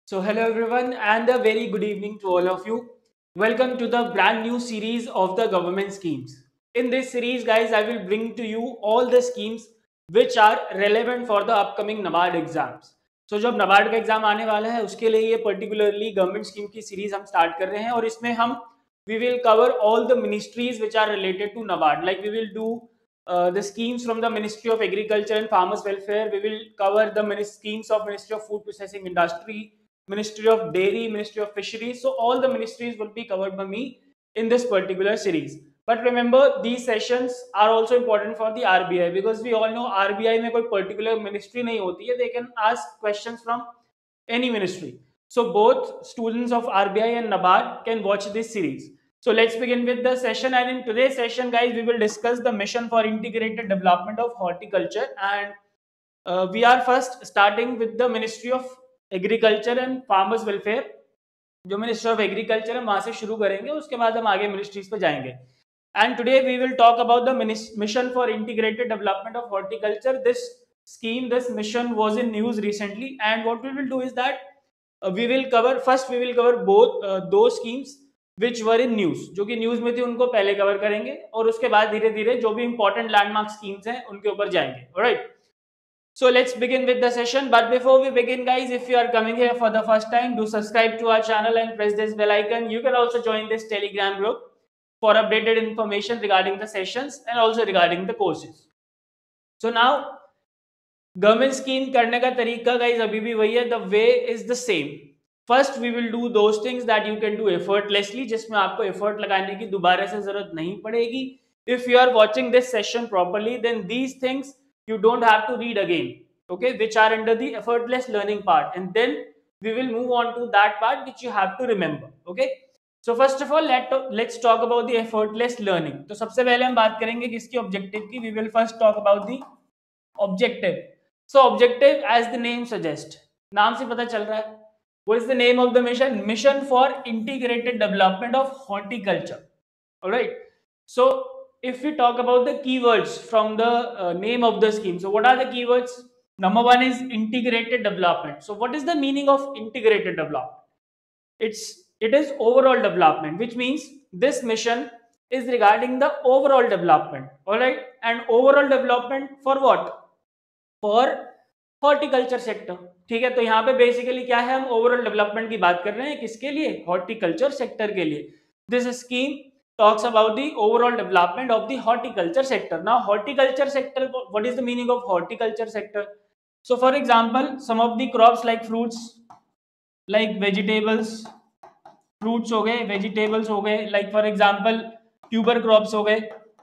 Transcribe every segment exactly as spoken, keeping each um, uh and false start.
So, hello everyone, and a very good evening to all of you. Welcome to the brand new series of the government schemes. In this series, guys, I will bring to you all the schemes which are relevant for the upcoming NABARD exams. So, जब NABARD का exam आने वाला है उसके लिए ये particularly government scheme की series हम स्टार्ट कर रहे हैं और इसमें हम we will cover all the ministries which are related to NABARD. Like we will do uh, the schemes from the Ministry of Agriculture and Farmers Welfare. We will cover the mini- schemes of Ministry of Food Processing Industry, Ministry of Dairy, Ministry of Fisheries. So all the ministries will be covered by me in this particular series. But remember, these sessions are also important for the R B I because we all know R B I में कोई particular ministry नहीं होती है. They can ask questions from any ministry. So both students of R B I and NABARD can watch this series. So let's begin with the session. And in today's session, guys, we will discuss the mission for integrated development of horticulture. And uh, we are first starting with the Ministry of Agriculture and Farmers Welfare. जो minister of agriculture है वहां से शुरू करेंगे, उसके बाद हम आगे मिनिस्ट्रीज पे जाएंगे. And today we will talk about the mission for integrated development of horticulture. This scheme, this mission was in news recently, and what we will do is that uh, we will cover first we will cover both uh, those schemes which were in news, जो कि news में थी उनको पहले cover करेंगे और उसके बाद धीरे धीरे जो भी इंपॉर्टेंट लैंडमार्क स्कीम्स हैं उनके ऊपर जाएंगे. Alright. So let's begin with the session. But before we begin, guys, if you are coming here for the first time, do subscribe to our channel and press this bell icon. You can also join this Telegram group for updated information regarding the sessions and also regarding the courses. So now, government scheme करने का तरीका guys अभी भी वही है. The way is the same. First, we will do those things that you can do effortlessly, जिसमें आपको effort लगाने की दोबारा से जरूरत नहीं पड़ेगी. If you are watching this session properly, then these things you don't have to read again, okay, which are under the effortless learning part, and then we will move on to that part which you have to remember. Okay, so first of all, let let's talk about the effortless learning. तो सबसे पहले हम बात करेंगे किसकी objective की. We will first talk about the objective. So objective, as the name suggests, नाम से पता चल रहा है, what is the name of the mission? Mission for integrated development of horticulture. All right. So if we talk about the keywords from the uh, name of the scheme, so what are the keywords? Number one is integrated development. So what is the meaning of integrated development? It's it is overall development, which means this mission is regarding the overall development. All right. And overall development for what? For horticulture sector. ठीक है, तो यहाँ पे basically क्या है, हम overall development की बात कर रहे हैं. किसके लिए? हॉर्टिकल्चर सेक्टर के लिए. This scheme talks about the overall development of the horticulture sector. Now horticulture sector, what is the meaning of horticulture sector? So for example, some of the crops like fruits, like vegetables, fruits हो गए, vegetables हो गए, like for example tuber crops हो गए,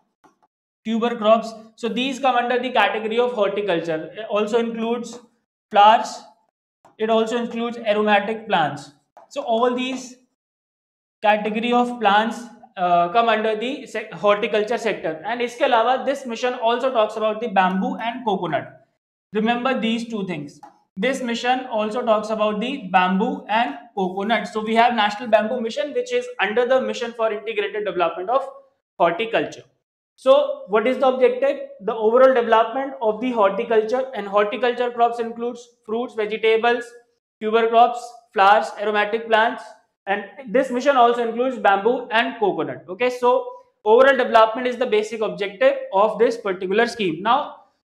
tuber crops. So these come under the category of horticulture. It also includes flowers. It also includes aromatic plants. So all these category of plants uh, come under the sec- horticulture sector. And इसके अलावा this mission also talks about the bamboo and coconut. Remember these two things. This mission also talks about the bamboo and coconut. So we have National Bamboo Mission, which is under the mission for integrated development of horticulture. So what is the objective? The overall development of the horticulture, and horticulture crops includes fruits, vegetables, tuber crops, flowers, aromatic plants, and this mission also includes bamboo and coconut. Okay, so overall development is the basic objective of this particular scheme. Now,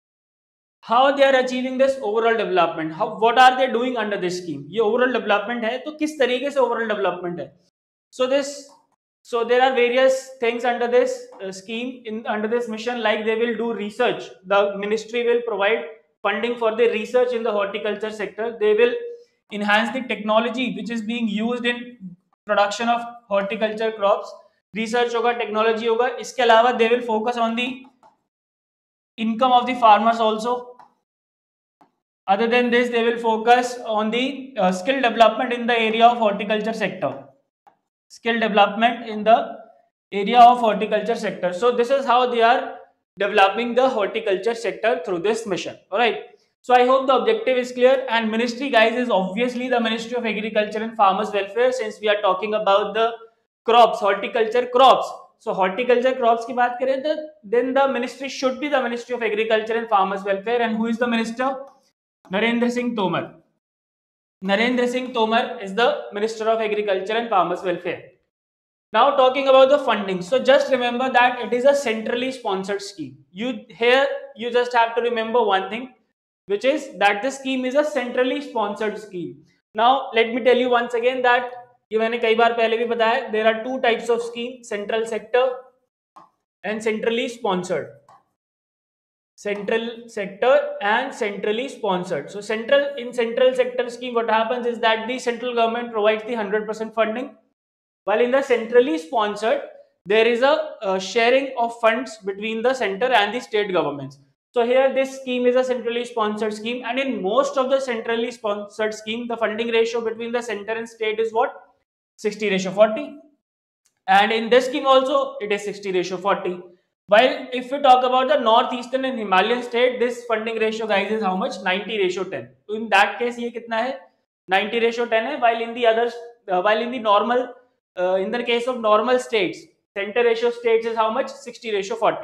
how they are achieving this overall development, how what are they doing under this scheme? ये overall development है, तो किस तरीके से overall development है? So this so there are various things under this uh, scheme in under this mission, like they will do research. The ministry will provide funding for the research in the horticulture sector. They will enhance the technology which is being used in production of horticulture crops. Research होगा, technology होगा. इसके अलावा they will focus on the income of the farmers also. Other than this, they will focus on the uh, skill development in the area of horticulture sector. Skill development in the area of horticulture sector. So this is how they are developing the horticulture sector through this mission. All right. So I hope the objective is clear. And ministry, guys, is obviously the Ministry of Agriculture and Farmers Welfare, since we are talking about the crops, horticulture crops. So horticulture crops की बात करें तो then the ministry should be the Ministry of Agriculture and Farmers Welfare. And who is the minister? Narendra Singh Tomar. Narendra Singh Tomar is the Minister of Agriculture and Farmers Welfare. Now talking about the funding. So just remember that it is a centrally sponsored scheme. You here you just have to remember one thing, which is that the scheme is a centrally sponsored scheme. Now let me tell you once again that ये मैंने कई बार पहले भी बताया, there are two types of scheme, central sector and centrally sponsored. Central sector and centrally sponsored. So central in central sector scheme, what happens is that the central government provides the one hundred percent funding, while in the centrally sponsored, there is a uh, sharing of funds between the center and the state governments. So here this scheme is a centrally sponsored scheme, and in most of the centrally sponsored scheme, the funding ratio between the center and state is what? sixty ratio forty. And in this scheme also, it is sixty ratio forty. While if we talk about the northeastern and Himalayan state, this funding ratio guys is how much? ninety ratio ten. So in that case ये कितना है? ninety ratio ten है. While in the others, uh, while in the normal, uh, in the case of normal states, center ratio states is how much? sixty ratio forty.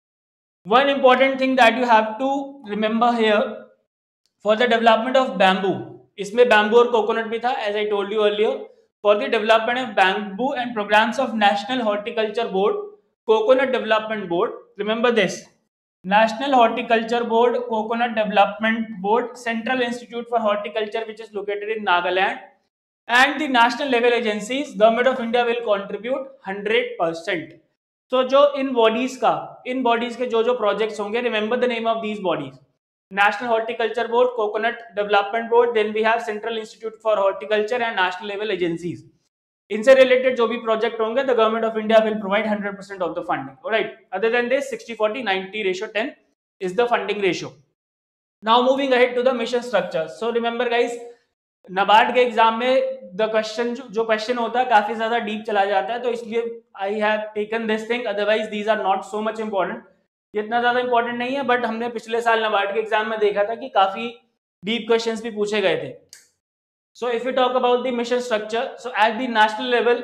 One important thing that you have to remember here, for the development of bamboo, इसमें bamboo और coconut भी था, as I told you earlier. For the development of bamboo and programs of National Horticulture Board, Coconut Development Board, remember this: National Horticulture Board, Coconut Development Board, Central Institute for Horticulture, which is located in Nagaland, and the national level agencies, Government of India will contribute one hundred percent. So जो इन bodies का, इन bodies के जो जो projects होंगे, remember the name of these bodies: National Horticulture Board, Coconut Development Board, then we have Central Institute for Horticulture and national level agencies. इनसे related जो भी project होंगे, the Government of India will provide one hundred percent of the funding. Alright. Other than this, sixty forty ninety ratio ten is the funding ratio. Now moving ahead to the mission structure. So remember guys, NABARD के exam में the question जो question होता है काफी ज्यादा deep चला जाता है, तो इसलिए I have taken this thing, otherwise these are not so much important. इतना ज्यादा इंपॉर्टेंट नहीं है, बट हमने पिछले साल नाबार्ड के एग्जाम में देखा था कि काफी डीप क्वेश्चंस भी पूछे गए थे. So if you talk about the mission structure, so at the national level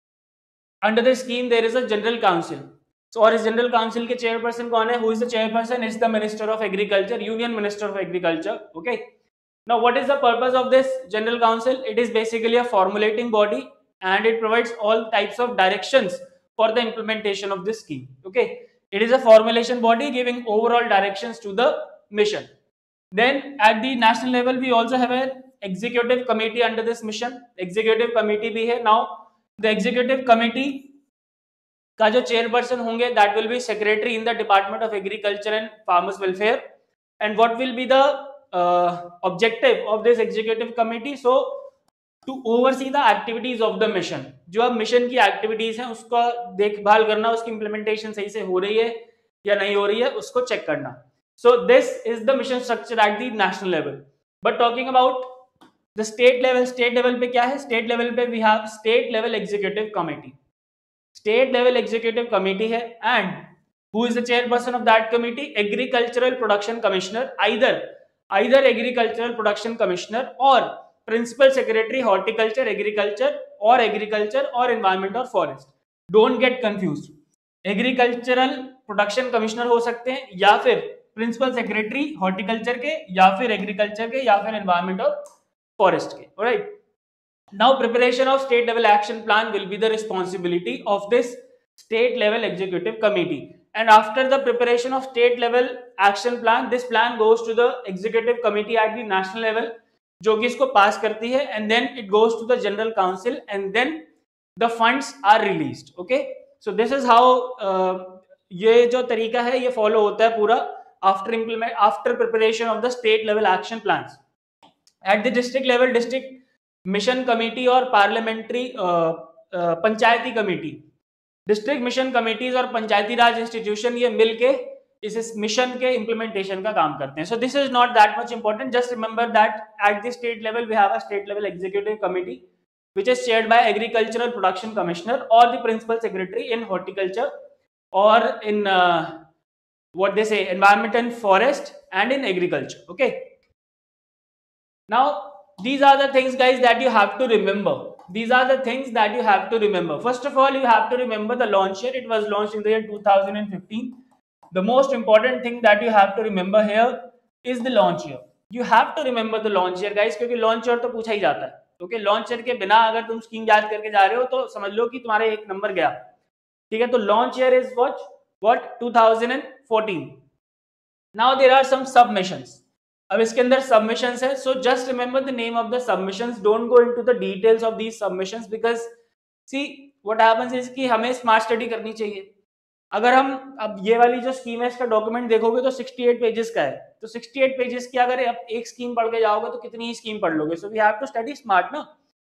under the scheme there is a general council. So और इस जनरल काउंसिल के चेयरपर्सन कौन है? Who is the chairperson? Is the minister of agriculture, union minister of agriculture. Okay. Now, what is the purpose of this General Council? It is basically a formulating body, and it provides all types of directions for the implementation of this scheme. Okay, it is a formulation body giving overall directions to the mission. Then at the national level, we also have an executive committee under this mission. Executive committee भी है. Now, the executive committee का जो chairperson होंगे, that will be secretary in the Department of Agriculture and Farmers Welfare. And what will be the Uh, objective of this executive committee? So to oversee the activities of the mission. जो अब mission की activities है उसका देखभाल करना, उसकी implementation सही से हो रही है या नहीं हो रही है उसको चेक करना. So this is the mission structure at the national level. But talking about the state level, state level पे क्या है? State level पे we have state level executive committee. State level executive committee है, and who is the chairperson of that committee? Agricultural Production Commissioner, either either agricultural production commissioner or principal secretary horticulture, agriculture or agriculture or environment or forest. Don't get confused. Agricultural production commissioner हो सकते हैं, या फिर principal secretary horticulture के, या फिर agriculture के, या फिर environment और forest के. Alright. Now preparation of state level action plan will be the responsibility of this state level executive committee. And after the preparation of state level action plan, this plan goes to the executive committee at the national level, जो कि इसको पास करती है, and then it goes to the general council, and then the funds are released. Okay, so this is how uh, ये जो तरीका है ये follow होता है पूरा after implement after preparation of the state level action plans. At the district level, district mission committee और parliamentary uh, uh, Panchayati committee, district mission committees और पंचायती राज इंस्टीट्यूशन ये मिलके इस मिशन के इंप्लीमेंटेशन का काम करते हैं. So this is not that much important. Just remember that at the state level we have a state level executive committee which is chaired by agricultural production commissioner or the principal secretary in horticulture or in uh, what they say environment and forest and in agriculture. Okay, now these are the things guys that you have to remember. These are the things that you have to remember. First of all, you have to remember the launch year. It was launched in the year two thousand fifteen. The most important thing that you have to remember here is the launch year. You have to remember the launch year guys, क्योंकि launch year तो पूछा ही जाता है, क्योंकि launch year के बिना अगर तुम स्कीम याद करके जा रहे हो तो समझ लो कि तुम्हारे एक नंबर गया, ठीक है। तो launch year is what what two thousand fourteen. Now there are some submissions. अब इसके अंदर सबमिशंस है, so just remember the name of the submissions, don't go into the details of these submissions, because see what happens is कि हमें smart study करनी चाहिए। अगर हम अब ये वाली जो स्कीम है इसका डॉक्यूमेंट देखोगे तो अड़सठ पेजेस का है, तो अड़सठ पेजेस की अगर आप एक स्कीम पढ़ के जाओगे तो कितनी ही स्कीम पढ़ लोगे। So we have to study smart ना।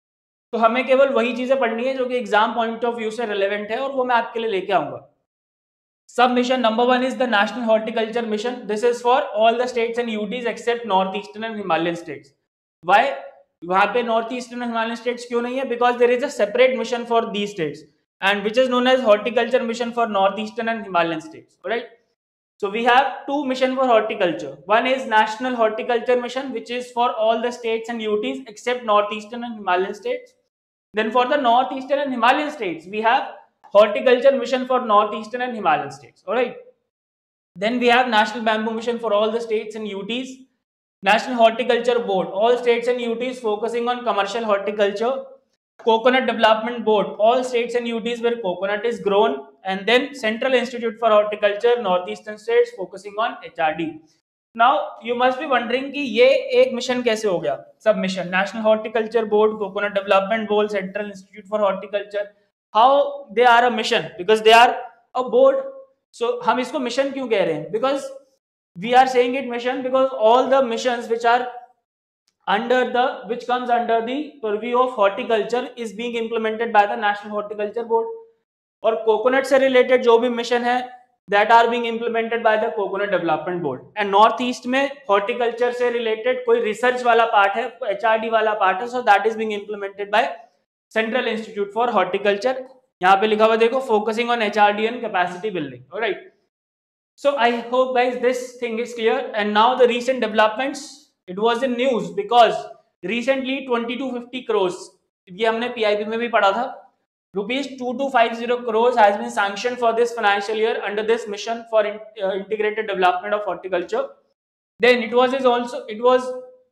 तो हमें केवल वही चीजें पढ़नी है जो कि एग्जाम पॉइंट ऑफ व्यू से रिलेवेंट है, और वो मैं आपके लिए लेके आऊंगा। Submission number one is the National Horticulture Mission. This is for all the states and U Ts except Northeastern and Himalayan states. Why? वहाँ पे north eastern and Himalayan states क्यों नहीं है? Because there is a separate mission for the states and which is known as horticulture mission for north eastern and Himalayan states, right? So we have two mission for horticulture. One is National Horticulture Mission, which is for all the states and U Ts except Northeastern and Himalayan states. Then for the Northeastern and Himalayan states, we have Horticulture Mission for Northeastern and Himalayan states. All right. Then we have National Bamboo Mission for all the states and U Ts. National Horticulture Board, all states and U Ts focusing on commercial horticulture. Coconut Development Board, all states and U Ts where coconut is grown. And then Central Institute for Horticulture, Northeastern states focusing on H R D. Now you must be wondering कि ये एक mission कैसे हो गया? Submission, National Horticulture Board, Coconut Development Board, Central Institute for Horticulture. How they are a mission? Because they are a board. So हम इसको mission क्यों कह रहे हैं? Because we are saying it mission because all the missions which are under the which comes under the purview of horticulture is being implemented by the National Horticulture Board. और coconut से related जो भी mission है that are being implemented by the Coconut Development Board. And north east में horticulture से related कोई research वाला part है, एच आर डी वाला पार्ट है, so that is being implemented by Central Institute for Horticulture. यहाँ पे लिखा हुआ देखो, focusing on H R D and capacity building. All right. So I hope guys this thing is clear. And now the recent developments, it was in news because recently twenty-two fifty crores, ये हमने P I B में भी पढ़ा था, rupees twenty-two fifty crores has been sanctioned for this financial year under this mission for in, uh, integrated development of horticulture. Then it was is also it was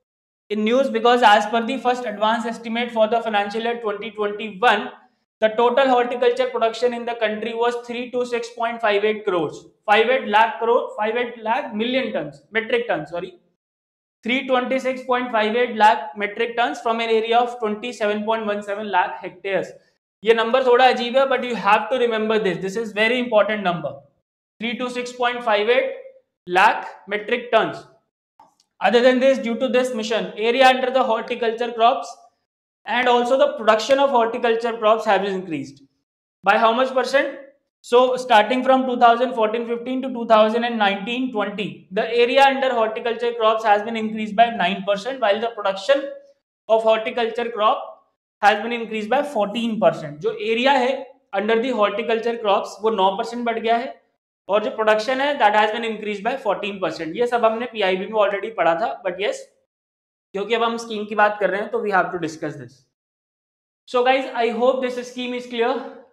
in news because as per the first advance estimate for the financial year twenty twenty-one, the total horticulture production in the country was three hundred twenty-six point five eight crores, fifty-eight lakh crore, fifty-eight lakh million tons, metric tons, sorry, three hundred twenty-six point five eight lakh metric tons from an area of twenty-seven point one seven lakh hectares. ये number थोड़ा अजीब है, but you have to remember this, this is very important number, three hundred twenty-six point five eight lakh metric tons. Other than this, due to this mission, area under the horticulture crops and also the production of horticulture crops have been increased by how much percent? So starting from two thousand fourteen fifteen to two thousand nineteen twenty, the area under horticulture crops has been increased by nine percent, while the production of horticulture crop has been increased by fourteen percent. जो area है under the horticulture crops वो nine percent बढ़ गया है, और जो production है that has been increase by fourteen percent. ये सब हमने पीआईबी में ऑलरेडी पढ़ा था, बट यस क्योंकि अब हम स्कीम की बात कर रहे हैं तो we have to discuss this. So guys I hope this scheme is clear,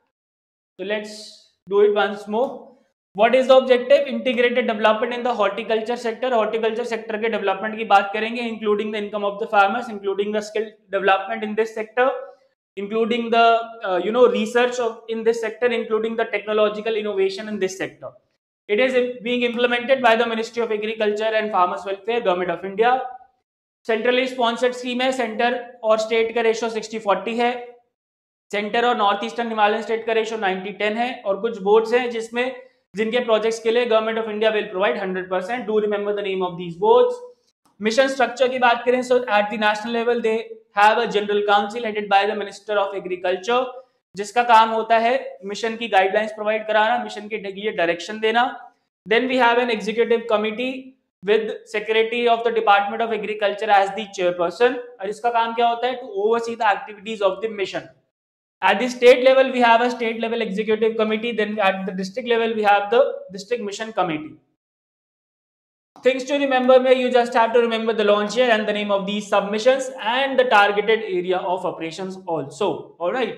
so let's do it once more. What is the objective? Integrated development in the horticulture sector. Horticulture sector के development की बात करेंगे, including the income of the farmers, including the skill development in this sector, including the uh, you know research of in this sector, including the technological innovation in this sector. It is being implemented by the Ministry of Agriculture and Farmers Welfare, Government of India. Centrally sponsored scheme है, center और state का ratio sixty forty है, centre और north eastern Himalayan state का ratio ninety ten है, और कुछ boards हैं जिसमें जिनके प्रोजेक्ट्स के लिए government of India will provide one hundred percent. Do remember the name of these boards. Mission structure की बात करें, so at the national level they have a general council headed by the minister of agriculture, जिसका काम होता है mission की guidelines provide कराना, mission के लिए डायरेक्शन देना. Then we have an executive committee with secretary of the department of agriculture as the chairperson, और इसका काम क्या होता है? To oversee the activities of the mission. At the state level, we have a state level executive committee. Then at the district level, we have the district mission committee. Things to remember, you just have to remember the launch year and the name of these submissions and the targeted area of operations also. All right.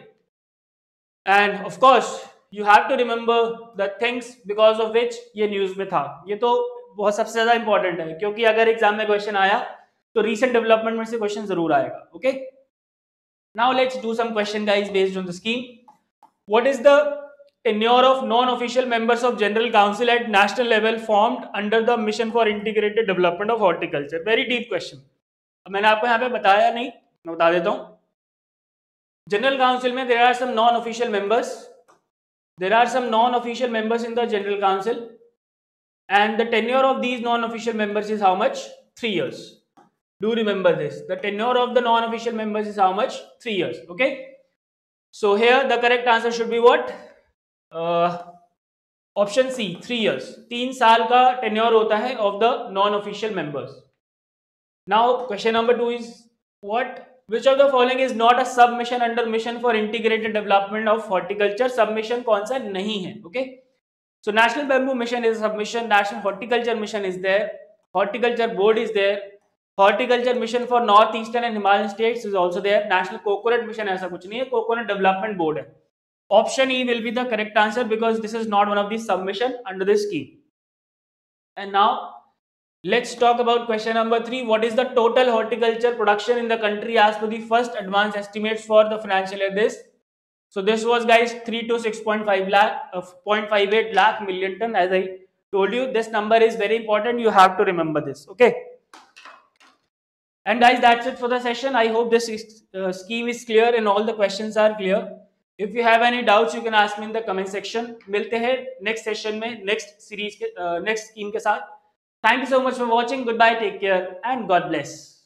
And of course, you have to remember the things because of which ये news में था. ये तो बहुत सबसे ज़्यादा important है, क्योंकि अगर एग्जाम में क्वेश्चन आया तो recent development में से क्वेश्चन जरूर आएगा. Okay, now let's do some question guys based on the scheme. What is the tenure of non-official members of General Council at national level formed under the Mission for Integrated Development of Horticulture? Very deep question. मैंने आपको यहाँ पे बताया नहीं, मैं बता देता हूँ. General Council में there are some non-official members. There are some non-official members in the General Council, and the tenure of these non-official members is how much? Three years. Do remember this. The tenure of the non-official members is how much? Three years. Okay. So here the correct answer should be what? Uh, option C, three years. तीन साल का tenure होता है of the non-official members. Now question number two is what? Which of the following is not a submission under Mission for Integrated Development of Horticulture? Submission कौन सा नहीं है? Okay. So National Bamboo Mission is a submission. National Horticulture Mission is there. Horticulture Board is there. Horticulture Mission for Northeastern and Himalayan states is also there. National Coconut Mission ऐसा कुछ नहीं है. Coconut Development Board है. Option E will be the correct answer because this is not one of the submission under this scheme. And now let's talk about question number three. What is the total horticulture production in the country as per the first advanced estimates for the financial year this? So this was guys three to six point five lakh, uh, zero point five eight lakh million ton. As I told you, this number is very important. You have to remember this. Okay. And guys, that's it for the session. I hope this is, uh, scheme is clear and all the questions are clear. If you have any doubts, you can ask me in the comment section. मिलते हैं next session में next series के uh, next scheme के साथ. Thank you so much for watching. Goodbye. Take care and God bless.